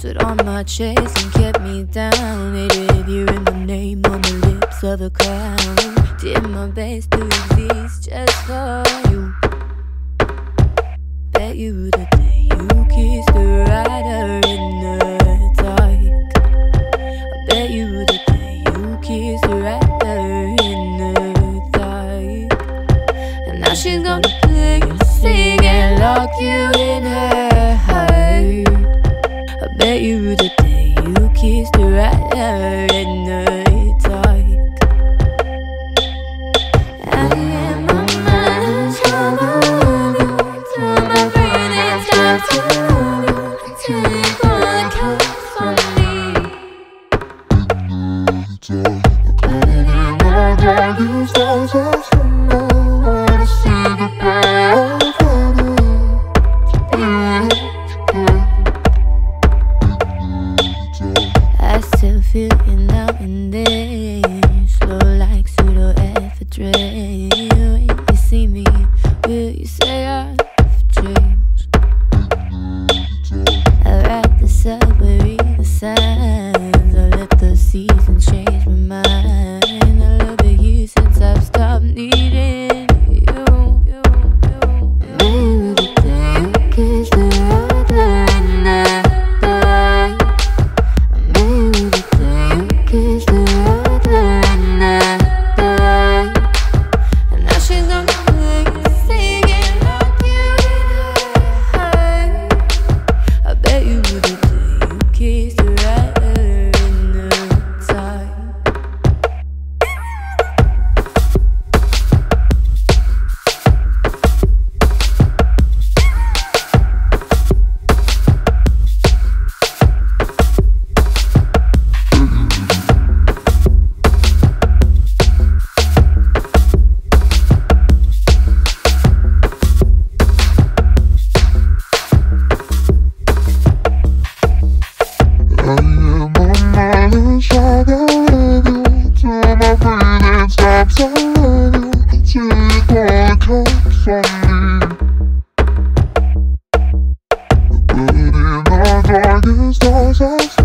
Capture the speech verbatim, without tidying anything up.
stood on my chest and kept me down. Hated hearing my name on the lips of a clown. Did my best to exist just for you. Bet you the day you kissed the rider in the dark. I bet you the day you kissed the rider in the dark. And now she's gonna play you, sing and lock you in her heart. I bet you the day you kissed the rider in the dark. I am my mind trouble you, till my breathing stops to you, till you gonna come for me. I am my darkest days of summer, wanna see the bright I still feel you now and then, slow like pseudoephedrine. When you see me, will you say I've changed? I ride the subway, read the signs, I let the seasons change my mind. A little bit years since I've stopped needing you. Maybe the day you kissed the rider in the dark. Maybe the day you kissed the rider in the dark. And now she's gonna play you, sing and lock you in her heart. I bet you the day you kissed the rider in the dark. I am a man inside of you, till my breathing stops of you, till you gonna come for me. But in the darkest hours I